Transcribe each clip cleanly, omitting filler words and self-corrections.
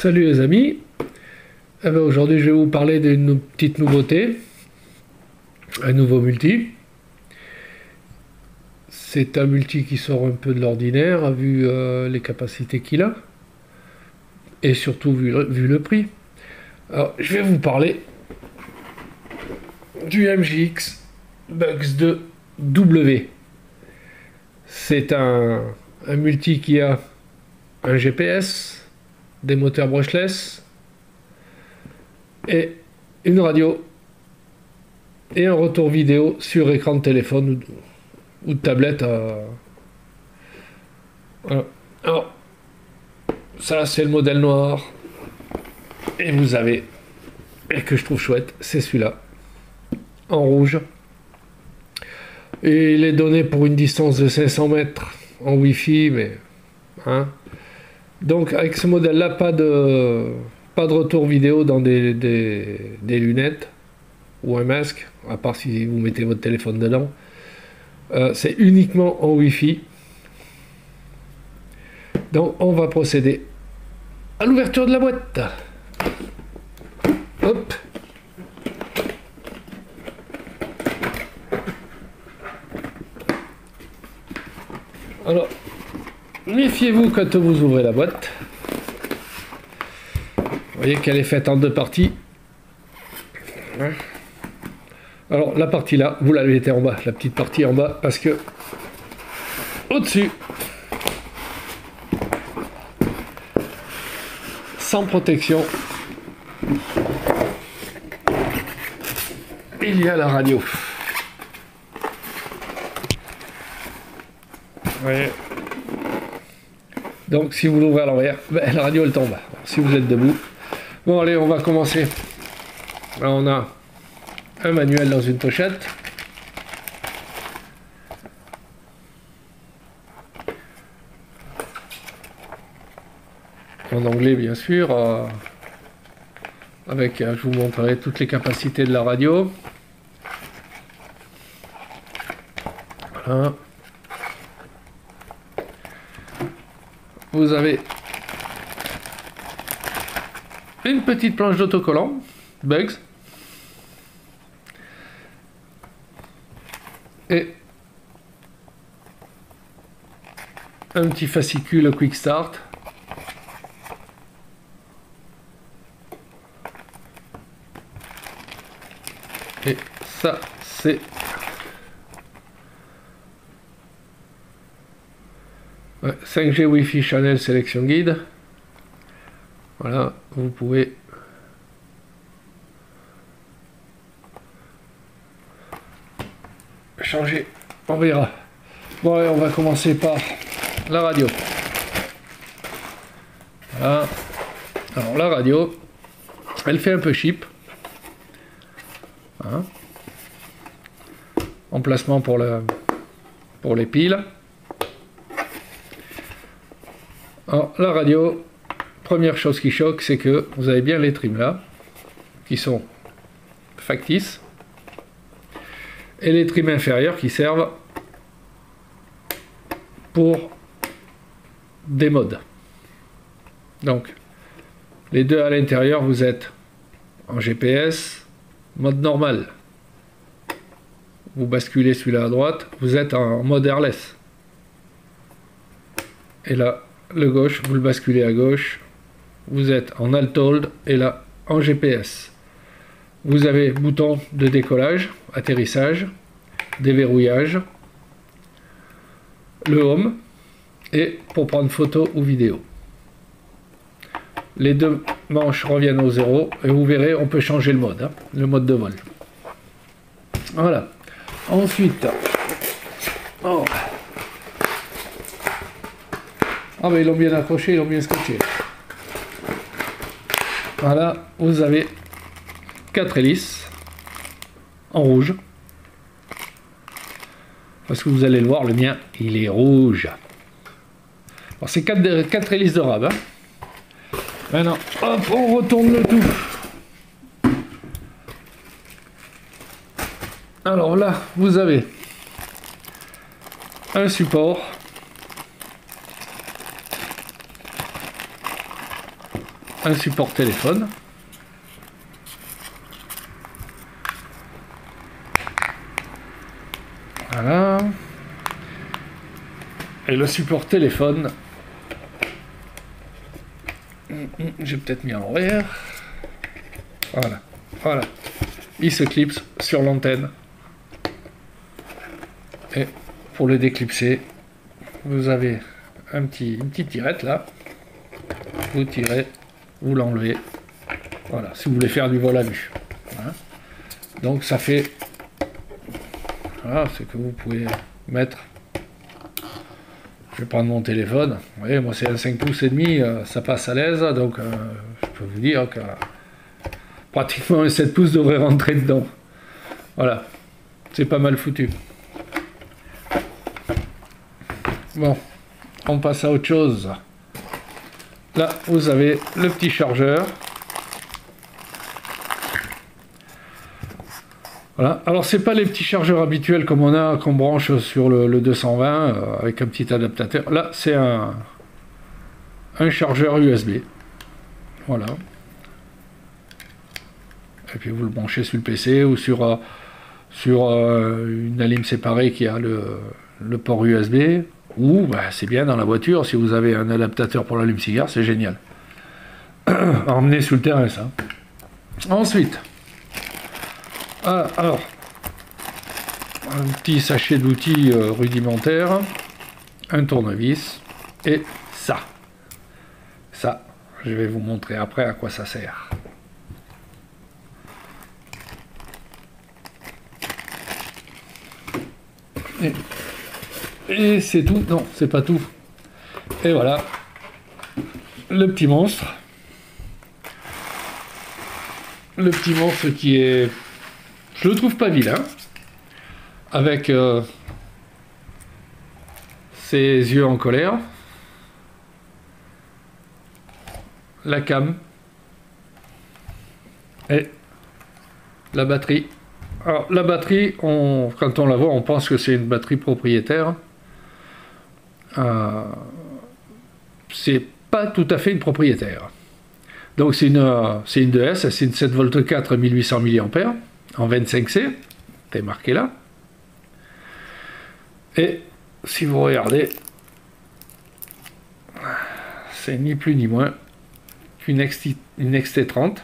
Salut les amis, aujourd'hui je vais vous parler d'une petite nouveauté, un nouveau multi. C'est un multi qui sort un peu de l'ordinaire vu les capacités qu'il a et surtout vu le prix. Alors je vais vous parler du MJX Bugs 2 W. C'est un multi qui a un GPS, des moteurs brushless et une radio et un retour vidéo sur écran de téléphone ou de tablette. Voilà. Alors ça c'est le modèle noir et vous avez, et que je trouve chouette, c'est celui-là en rouge et il est donné pour une distance de 500 mètres en Wi-Fi, mais hein. Donc avec ce modèle là, pas de retour vidéo dans des lunettes ou un masque, à part si vous mettez votre téléphone dedans. C'est uniquement en Wi-Fi. Donc on va procéder à l'ouverture de la boîte. Hop. Alors, méfiez-vous quand vous ouvrez la boîte. Vous voyez qu'elle est faite en deux parties. Alors la partie là, vous la mettez en bas, la petite partie en bas, parce que au-dessus, sans protection, il y a la radio. Vous voyez. Donc si vous l'ouvrez à l'envers, ben, la radio elle tombe. Alors, si vous êtes debout. Bon allez, on va commencer. Alors, on a un manuel dans une pochette. En anglais bien sûr. Avec, je vous montrerai toutes les capacités de la radio. Voilà. Vous avez une petite planche d'autocollant Bugs et un petit fascicule Quick Start. Et ça c'est ouais, 5G Wi-Fi Channel Selection Guide. Voilà, vous pouvez changer, on verra. Bon allez, on va commencer par la radio. Voilà. Alors la radio, elle fait un peu cheap. Hein. Emplacement pour les piles. Alors la radio, première chose qui choque, c'est que vous avez bien les trims là, qui sont factices, et les trims inférieurs qui servent pour des modes. Donc les deux à l'intérieur, vous êtes en GPS, mode normal. Vous basculez celui-là à droite, vous êtes en mode airless. Et là, le gauche, vous le basculez à gauche, vous êtes en alt hold et là en GPS. Vous avez bouton de décollage, atterrissage, déverrouillage, le home et pour prendre photo ou vidéo. Les deux manches reviennent au zéro et vous verrez, on peut changer le mode, hein, le mode de vol. Voilà. Ensuite, oh. Ah mais ils l'ont bien accroché, ils l'ont bien scotché. Voilà, vous avez 4 hélices en rouge. Parce que vous allez le voir, le mien, il est rouge. Alors c'est 4 hélices de rab. Hein. Maintenant, hop, on retourne le tout. Alors là, vous avez un support un support téléphone. Voilà. Et le support téléphone, j'ai peut-être mis en l'envers. Voilà, voilà. Il se clipse sur l'antenne. Et pour le déclipser, vous avez une petite tirette là. Vous tirez, vous l'enlevez. Voilà, si vous voulez faire du vol à vue. Voilà. Donc ça fait... Voilà, c'est que vous pouvez mettre... Je vais prendre mon téléphone. Vous voyez, moi c'est un 5 pouces et demi, ça passe à l'aise. Donc je peux vous dire que pratiquement un 7 pouces devrait rentrer dedans. Voilà, c'est pas mal foutu. Bon, on passe à autre chose. Là, vous avez le petit chargeur. Voilà. Alors, c'est pas les petits chargeurs habituels comme on a, qu'on branche sur le 220 avec un petit adaptateur. Là, c'est un chargeur USB. Voilà. Et puis vous le branchez sur le PC ou sur une alim séparée qui a le port USB. Ou bah, c'est bien dans la voiture, si vous avez un adaptateur pour l'allume-cigare, c'est génial. Emmener sous le terrain, ça. Ensuite, alors, un petit sachet d'outils rudimentaires, un tournevis, et ça. Ça, je vais vous montrer après à quoi ça sert. Et c'est tout. Non, c'est pas tout. Et voilà, le petit monstre. Le petit monstre qui est... Je le trouve pas vilain. Avec ses yeux en colère. La cam. Et la batterie. Alors la batterie, quand on la voit, on pense que c'est une batterie propriétaire. C'est pas tout à fait une propriétaire. Donc c'est une 2S, c'est une 7V4 1800 mAh en 25C, c'est marqué là. Et si vous regardez, c'est ni plus ni moins qu'une XT30,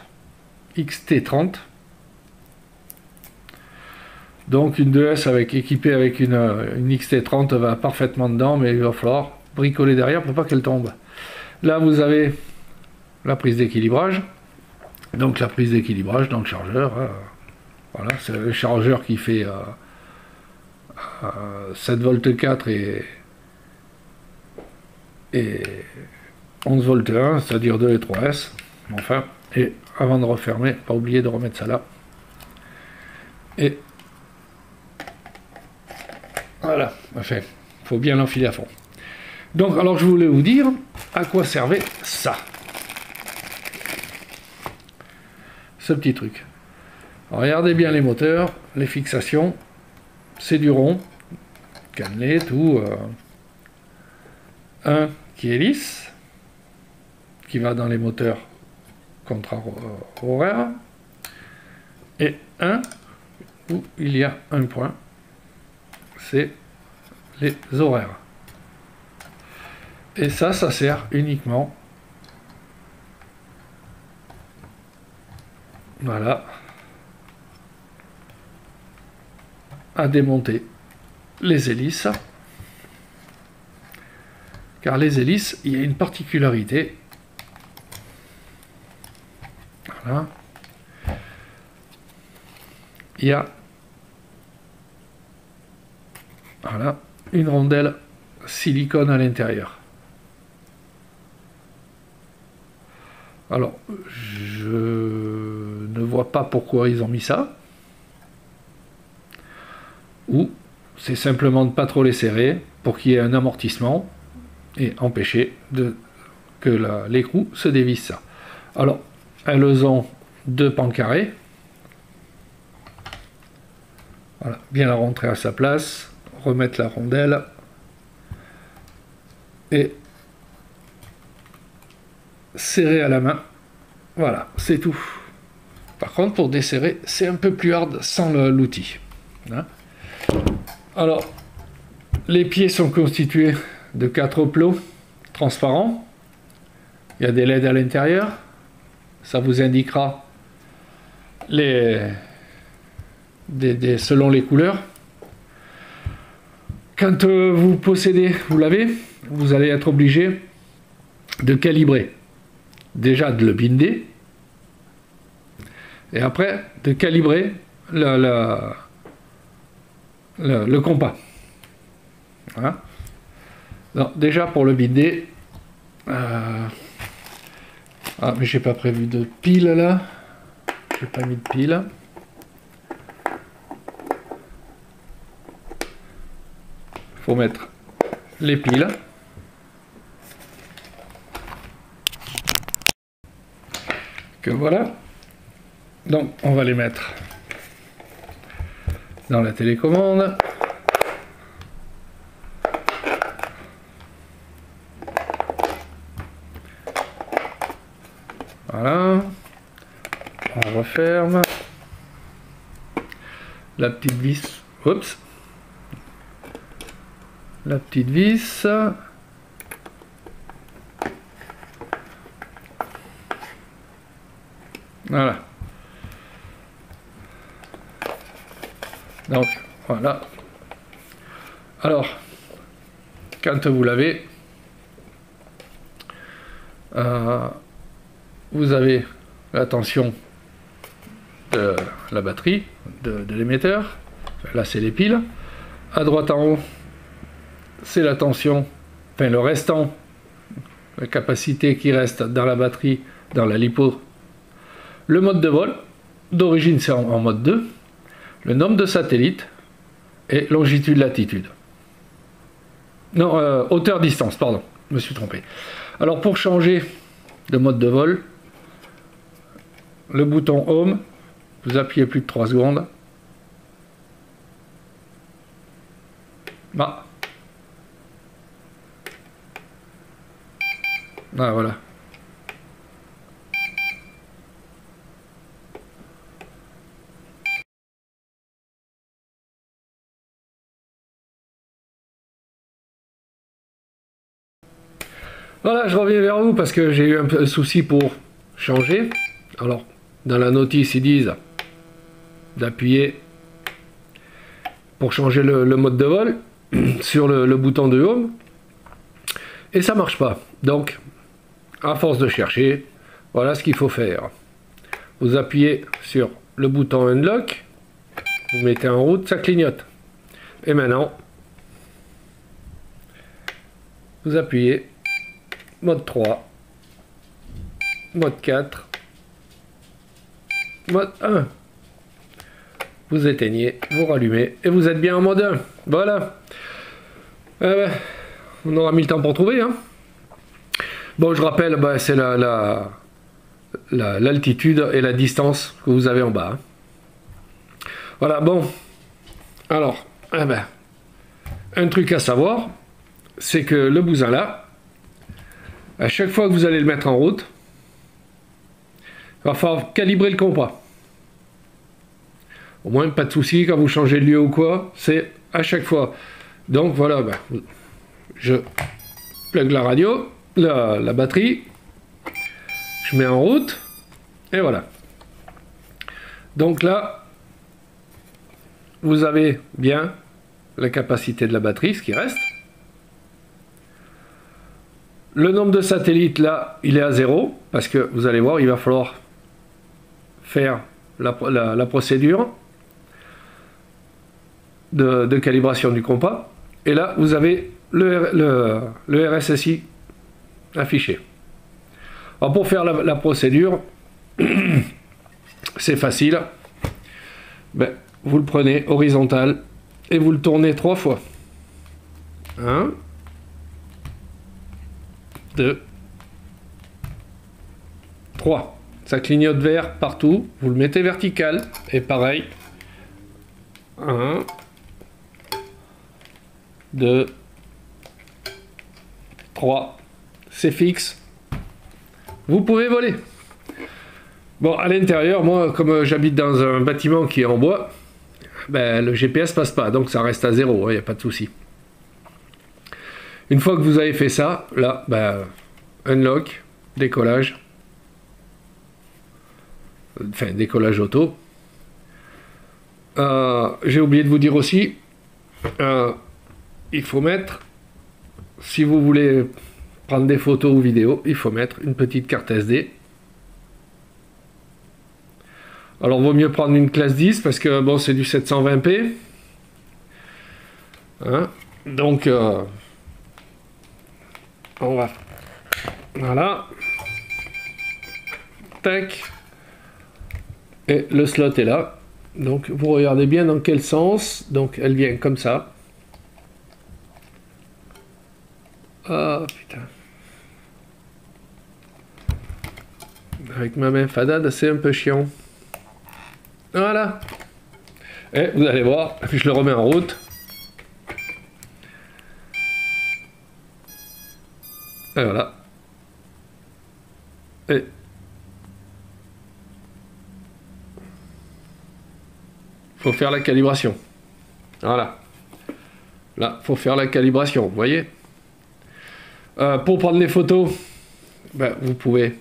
donc une 2S équipée avec une XT30 va parfaitement dedans, mais il va falloir bricoler derrière pour pas qu'elle tombe. Là vous avez la prise d'équilibrage, donc la prise d'équilibrage dans le chargeur, voilà, c'est le chargeur qui fait 7V4 et 11V1, c'est-à-dire 2 et 3S, enfin, et avant de refermer, pas oublier de remettre ça là, et voilà, enfin, faut bien l'enfiler à fond. Donc, alors je voulais vous dire à quoi servait ça. Ce petit truc. Alors, regardez bien les moteurs, les fixations, c'est du rond, cannelé, tout. Un qui est lisse, qui va dans les moteurs contraire-horaires, et un où il y a un point, c'est les horaires. Et ça sert uniquement, voilà, à démonter les hélices. Car les hélices, il y a une particularité. Voilà. Il y a une rondelle silicone à l'intérieur. Alors, je ne vois pas pourquoi ils ont mis ça. Ou c'est simplement de ne pas trop les serrer pour qu'il y ait un amortissement et empêcher que l'écrou se dévisse ça. Alors, elles ont deux pans carrés. Voilà, bien la rentrer à sa place, remettre la rondelle et serrer à la main Voilà, c'est tout. Par contre, pour desserrer, c'est un peu plus hard sans l'outil. Hein. Alors, les pieds sont constitués de 4 plots transparents. Il y a des LED à l'intérieur. Ça vous indiquera selon les couleurs. Quand vous possédez, vous l'avez, vous allez être obligé de calibrer. Déjà de le binder. Et après, de calibrer le compas. Voilà. Donc, déjà pour le binder, ah mais j'ai pas prévu de pile là, j'ai pas mis de pile. Faut mettre les piles. Que voilà. Donc on va les mettre dans la télécommande. Voilà. On referme. La petite vis. Oups. La petite vis. Voilà. Donc, voilà. Alors, quand vous l'avez, vous avez la tension de la batterie, de l'émetteur. Là, c'est les piles. À droite en haut, c'est la tension, enfin le restant, la capacité qui reste dans la batterie, dans la lipo. Le mode de vol, d'origine c'est en mode 2. Le nombre de satellites et longitude, latitude. Non, hauteur, distance, pardon, je me suis trompé. Alors pour changer de mode de vol, le bouton Home, vous appuyez plus de 3 secondes. Ah. Ah, voilà. Voilà, je reviens vers vous parce que j'ai eu un peu de souci pour changer. Alors, dans la notice, ils disent d'appuyer pour changer le mode de vol sur le bouton de Home. Et ça marche pas. Donc, à force de chercher, voilà ce qu'il faut faire. Vous appuyez sur le bouton Unlock, vous mettez en route, ça clignote. Et maintenant, vous appuyez mode 3, mode 4, mode 1. Vous éteignez, vous rallumez et vous êtes bien en mode 1. Voilà. On aura mis le temps pour trouver. Hein. Bon, je rappelle, c'est l'altitude et la distance que vous avez en bas. Hein. Voilà, bon. Alors, un truc à savoir, c'est que le bousin là, à chaque fois que vous allez le mettre en route, il va falloir calibrer le compas. Au moins, pas de souci quand vous changez de lieu ou quoi, c'est à chaque fois. Donc voilà, je plug la radio, la batterie, je mets en route, et voilà. Donc là, vous avez bien la capacité de la batterie, ce qui reste. Le nombre de satellites, là, il est à 0, parce que vous allez voir, il va falloir faire la procédure de calibration du compas. Et là, vous avez le RSSI affiché. Alors, pour faire la procédure, c'est facile. Vous le prenez horizontal et vous le tournez 3 fois. 1, 2, 3. Ça clignote vert partout. Vous le mettez vertical. Et pareil. 1, 2, 3. C'est fixe. Vous pouvez voler. Bon, à l'intérieur, moi, comme j'habite dans un bâtiment qui est en bois, ben, le GPS passe pas, donc ça reste à 0, il n'y a pas de souci. Une fois que vous avez fait ça, là, ben, unlock, décollage, enfin décollage auto. J'ai oublié de vous dire aussi, il faut mettre, si vous voulez prendre des photos ou vidéos, il faut mettre une petite carte SD. Alors vaut mieux prendre une classe 10 parce que bon, c'est du 720p. Hein, donc on va, voilà, tac, et le slot est là. Donc vous regardez bien dans quel sens. Donc elle vient comme ça. Ah putain. Avec ma main fadade, c'est un peu chiant. Voilà. Et vous allez voir, je le remets en route. Et voilà. Et faut faire la calibration. Voilà. Là, faut faire la calibration, vous voyez. Pour prendre les photos, ben, vous pouvez.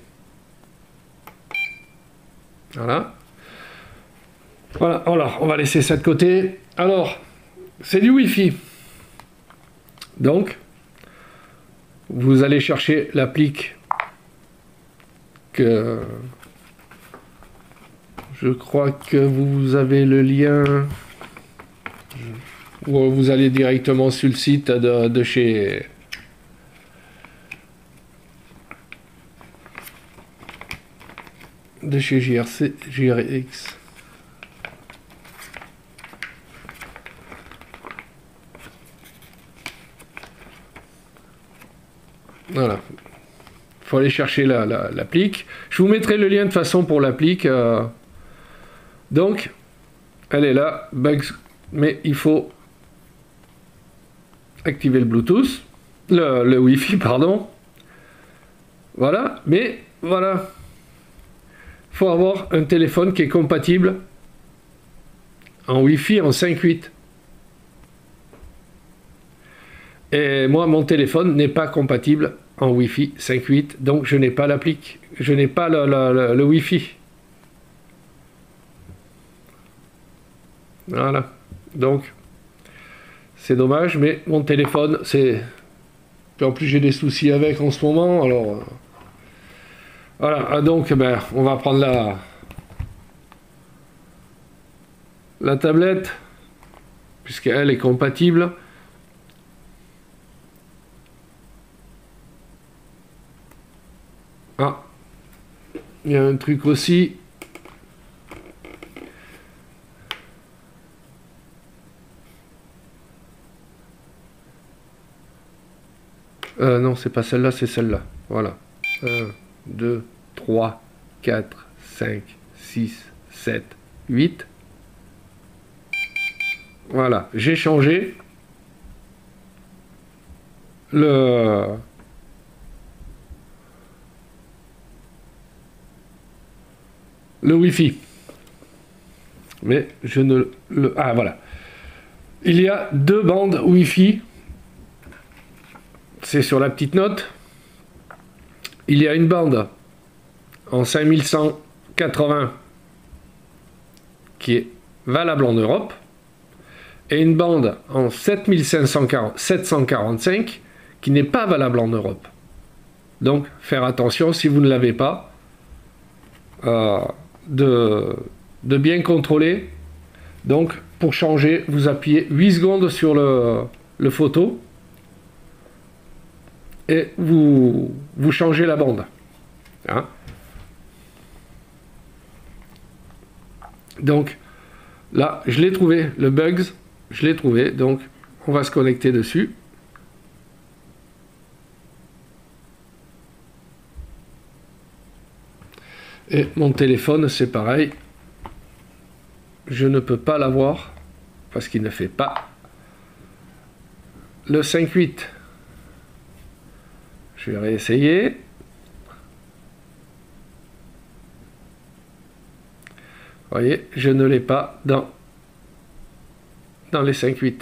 Voilà. Voilà, alors, on va laisser ça de côté. Alors, c'est du Wi-Fi. Donc, vous allez chercher l'applique que... Je crois que vous avez le lien... Ou vous allez directement sur le site de chez... de chez GRX. Voilà. Faut aller chercher l'applique. Je vous mettrai le lien de façon pour l'applique. Donc, elle est là, bugs, mais il faut activer le Bluetooth, le Wi-Fi, pardon. Voilà, mais voilà. Il faut avoir un téléphone qui est compatible en Wi-Fi en 5.8. Et moi, mon téléphone n'est pas compatible en Wi-Fi 5.8, donc je n'ai pas l'applique, je n'ai pas le Wi-Fi. Voilà, donc c'est dommage, mais mon téléphone, c'est... En plus, j'ai des soucis avec en ce moment, alors... Voilà, donc ben, on va prendre la tablette, puisqu'elle est compatible. Ah, il y a un truc aussi. Non, c'est pas celle-là, c'est celle-là. Voilà. 1, 2, 3, 4, 5, 6, 7, 8. Voilà, j'ai changé le Wi-Fi. Mais je ne le... Ah, voilà. Il y a deux bandes Wi-Fi. C'est sur la petite note. Il y a une bande en 5180 qui est valable en Europe et une bande en 745 qui n'est pas valable en Europe. Donc, faire attention si vous ne l'avez pas, de bien contrôler. Donc, pour changer, vous appuyez 8 secondes sur le photo et vous changez la bande. Hein? Donc, là, je l'ai trouvé, le bugs, je l'ai trouvé, donc on va se connecter dessus. Et mon téléphone, c'est pareil. Je ne peux pas l'avoir parce qu'il ne fait pas le 5.8. Je vais réessayer. voyez, je ne l'ai pas dans les 5.8.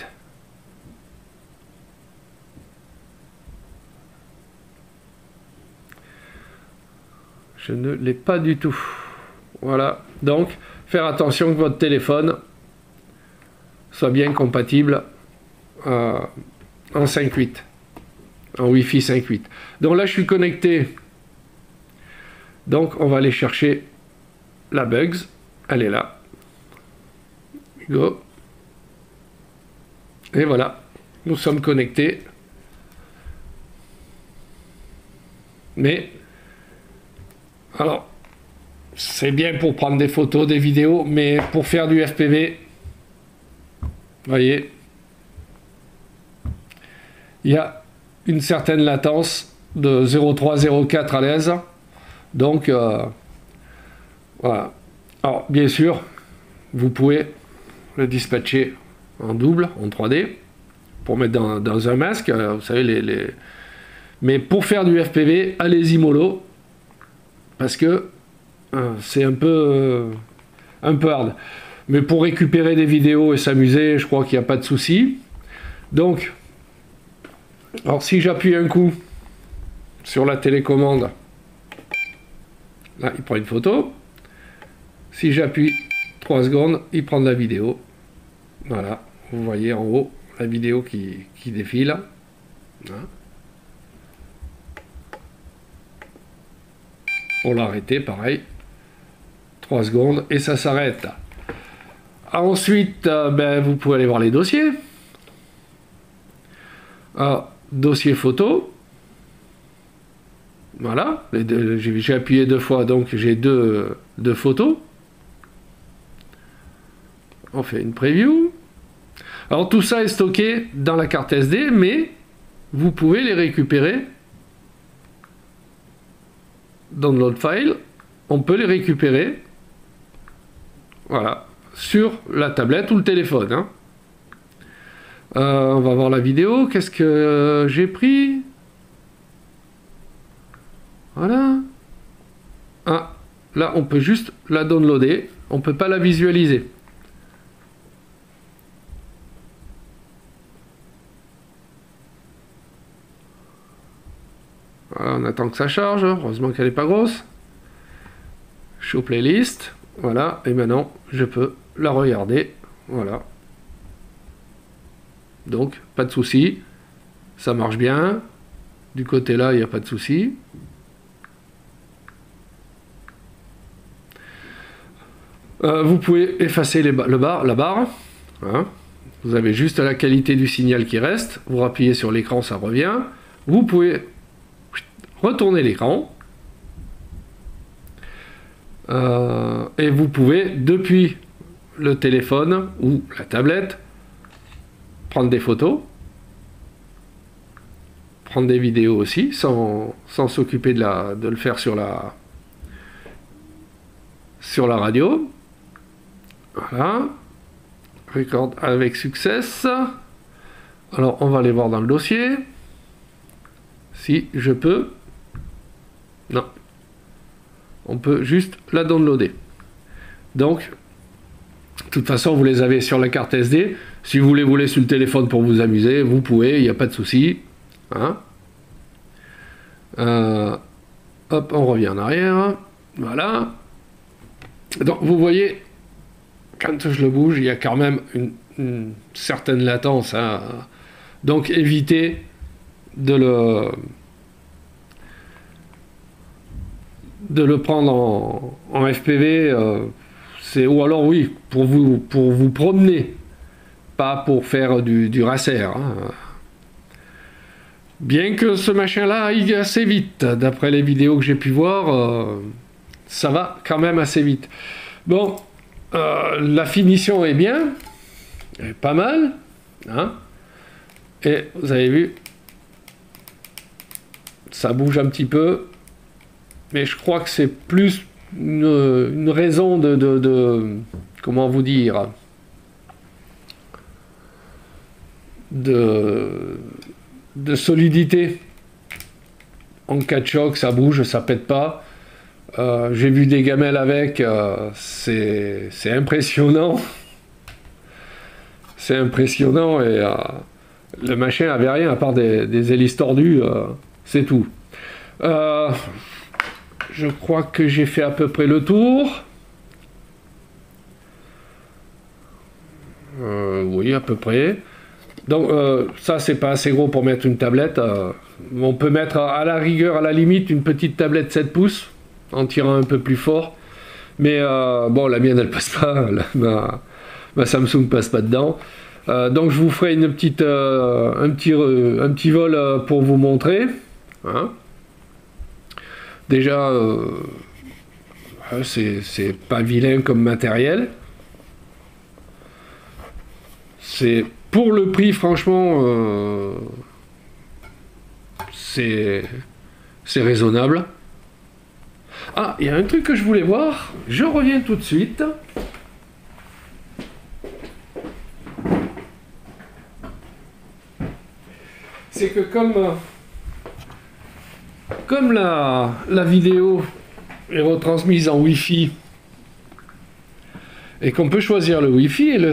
Je ne l'ai pas du tout. Voilà, donc faire attention que votre téléphone soit bien compatible en 5.8, en Wi-Fi 5.8. Donc là je suis connecté, donc on va aller chercher la Bugs, elle est là, go, et voilà, nous sommes connectés, mais alors c'est bien pour prendre des photos, des vidéos, mais pour faire du FPV, vous voyez, il y a une certaine latence de 0,3-0,4 à l'aise. Donc, voilà. Alors, bien sûr, vous pouvez le dispatcher en double, en 3D, pour mettre dans un masque. Vous savez, mais pour faire du FPV, allez-y mollo, parce que c'est un peu hard. Mais pour récupérer des vidéos et s'amuser, je crois qu'il n'y a pas de souci. Donc, alors si j'appuie un coup sur la télécommande, là il prend une photo. Si j'appuie 3 secondes, il prend de la vidéo. Voilà, vous voyez en haut la vidéo qui défile. Voilà. Pour l'arrêter, pareil. 3 secondes et ça s'arrête. Ensuite, vous pouvez aller voir les dossiers. Alors, dossier photo. Voilà, j'ai appuyé 2 fois, donc j'ai deux photos. On fait une preview. Alors tout ça est stocké dans la carte SD, mais vous pouvez les récupérer. Download file, on peut les récupérer. Voilà, sur la tablette ou le téléphone. Hein. On va voir la vidéo. Qu'est-ce que j'ai pris? Voilà. Ah, là, on peut juste la downloader. On ne peut pas la visualiser. Voilà, on attend que ça charge. Heureusement qu'elle n'est pas grosse. Show playlist. Voilà. Et maintenant, je peux la regarder. Voilà. Donc, pas de souci. Ça marche bien. Du côté là, il n'y a pas de souci. Vous pouvez effacer la barre. Hein. Vous avez juste la qualité du signal qui reste. Vous appuyez sur l'écran, ça revient. Vous pouvez retourner l'écran. Et vous pouvez, depuis le téléphone ou la tablette, prendre des photos. Prendre des vidéos aussi, sans s'occuper de le faire sur la radio. Voilà. Record avec success. Alors, on va aller voir dans le dossier. Si je peux. Non. On peut juste la downloader. Donc, de toute façon, vous les avez sur la carte SD. Si vous les voulez sur le téléphone pour vous amuser, vous pouvez, il n'y a pas de souci. Hein. Hop, on revient en arrière. Voilà. Donc, vous voyez, quand je le bouge, il y a quand même une certaine latence. Hein. Donc, évitez de le prendre en FPV. Ou alors, oui, pour vous promener, pas pour faire du racer. Hein. Bien que ce machin-là aille assez vite, d'après les vidéos que j'ai pu voir, ça va quand même assez vite. Bon, la finition est bien, elle est pas mal, hein, et vous avez vu, ça bouge un petit peu, mais je crois que c'est plus une raison de comment vous dire, de solidité. En cas de choc, ça bouge, ça pète pas. J'ai vu des gamelles avec, c'est impressionnant. C'est impressionnant et le machin avait rien à part des hélices tordues, c'est tout. Je crois que j'ai fait à peu près le tour. Oui, à peu près. Donc ça c'est pas assez gros pour mettre une tablette. On peut mettre à la rigueur, à la limite, une petite tablette 7 pouces en tirant un peu plus fort. Mais bon, la mienne elle passe pas, ma Samsung passe pas dedans. Donc je vous ferai une petite, un petit vol pour vous montrer. Hein. Déjà, c'est pas vilain comme matériel. C'est pour le prix, franchement, c'est raisonnable. Ah, il y a un truc que je voulais voir. Je reviens tout de suite. C'est que comme la vidéo est retransmise en Wi-Fi et qu'on peut choisir le Wi-Fi et le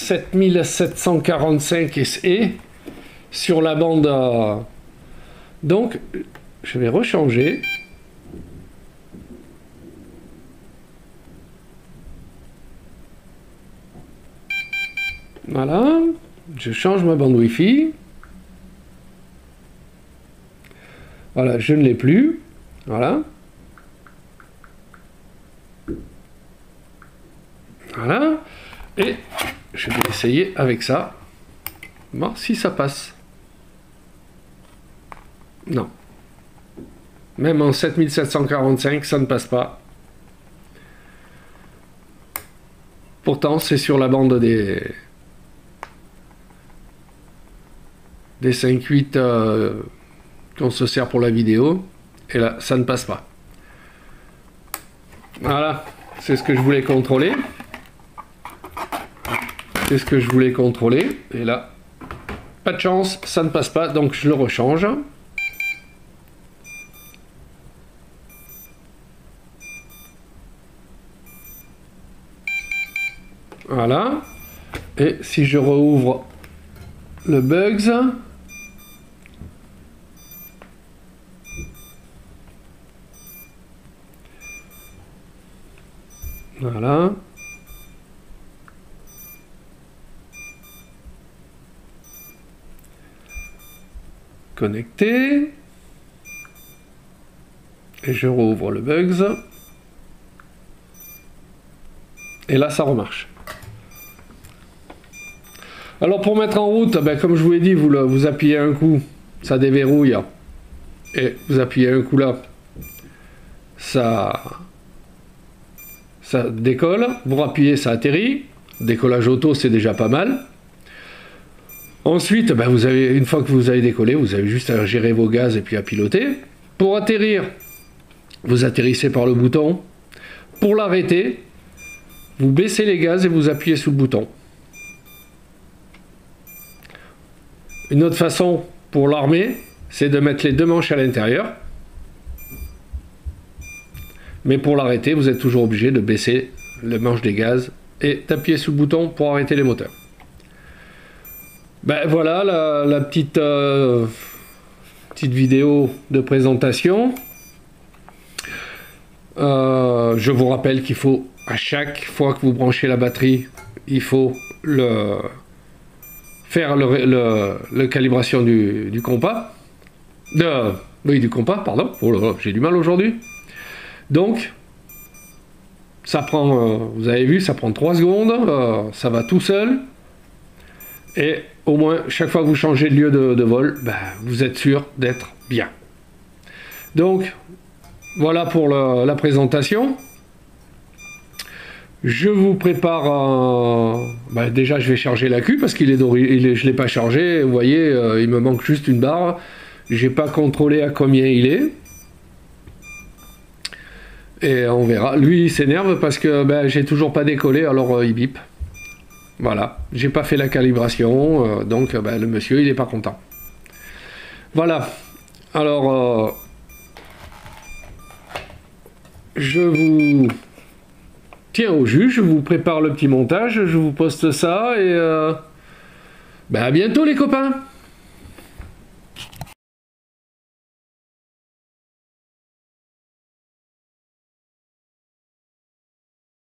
7745 SE sur la bande donc je vais rechanger. Voilà, je change ma bande Wi-Fi. Voilà, je ne l'ai plus. Voilà. Voilà. Et je vais essayer avec ça. Voir si ça passe. Non. Même en 7745, ça ne passe pas. Pourtant, c'est sur la bande des 5.8 qu'on se sert pour la vidéo. Et là, ça ne passe pas. Voilà. C'est ce que je voulais contrôler. C'est ce que je voulais contrôler. Et là, pas de chance, ça ne passe pas. Donc, je le rechange. Voilà. Et si je rouvre le Bugs, voilà. Connecté. Et je rouvre le Bugs. Et là, ça remarche. Alors pour mettre en route, ben, comme je vous l'ai dit, vous appuyez un coup, ça déverrouille. Et vous appuyez un coup là, ça décolle. Vous rappuyez, ça atterrit. Décollage auto, c'est déjà pas mal. Ensuite, ben, une fois que vous avez décollé, vous avez juste à gérer vos gaz et puis à piloter. Pour atterrir, vous atterrissez par le bouton. Pour l'arrêter, vous baissez les gaz et vous appuyez sur le bouton. Une autre façon pour l'armer, c'est de mettre les deux manches à l'intérieur. Mais pour l'arrêter, vous êtes toujours obligé de baisser le manche des gaz et d'appuyer sur le bouton pour arrêter les moteurs. Ben voilà la petite vidéo de présentation. Je vous rappelle qu'il faut, à chaque fois que vous branchez la batterie, il faut faire le calibration du compas. Oui, du compas, pardon. Oh là là, j'ai du mal aujourd'hui. Donc, ça prend, vous avez vu, ça prend 3 secondes, ça va tout seul. Et au moins, chaque fois que vous changez de lieu de vol, ben, vous êtes sûr d'être bien. Donc, voilà pour la présentation. Je vous prépare ben déjà je vais charger l'accu parce qu'il est d'origine, je ne l'ai pas chargé, vous voyez, il me manque juste une barre. J'ai pas contrôlé à combien il est. Et on verra. Lui il s'énerve parce que ben, j'ai toujours pas décollé, alors il bip. Voilà, j'ai pas fait la calibration, donc ben, le monsieur il est pas content. Voilà. Alors je vous tiens au jus, je vous prépare le petit montage, je vous poste ça et à bientôt les copains.